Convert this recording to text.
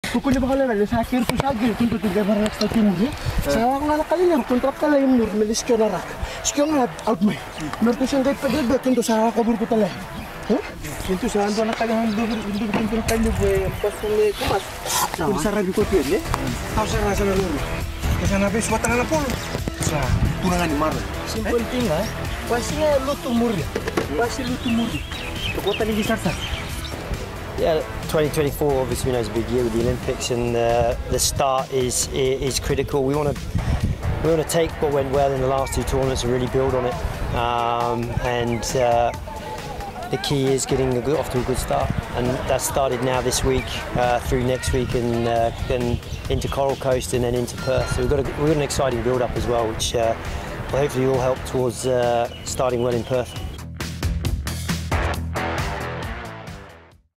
Kung bahala na sa akin ko sa agil kung tutuloy para sa timur ya. Sa ako na nakalilang kontrak ka lang nur melis ko na rak. Sikyo nga out mo. Merto siyang kahit pagdagat kung sa kabur ko tala. Kung sa ando na tagang hindi ko kayo buhay pas kung kumas. Kung sa rabi ko tiyan ya. Tao sa rasa na nur. Kasi na bis watang na polo. Sa tunangan ni Mar. Simple thing ha. Pasti luto muri. Pasti luto muri. Kota ni Sarsa. Yeah, 2024 obviously is a big year with the Olympics, and the start is critical. We want to take what went well in the last two tournaments and really build on it. The key is getting off to a good start, and that started now this week, through next week, and then into Coral Coast and then into Perth. So we've got an exciting build up as well, which will hopefully all help towards starting well in Perth.